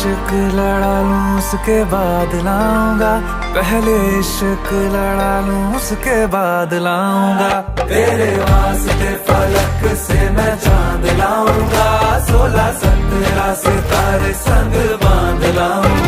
इश्क लड़ा लूं उसके बाद लाऊंगा, पहले इश्क लड़ा लूं उसके बाद लाऊंगा। तेरे वास्ते फलक से मैं चांद लाऊंगा, 16 17 सितारे संग बांध लाऊंगा।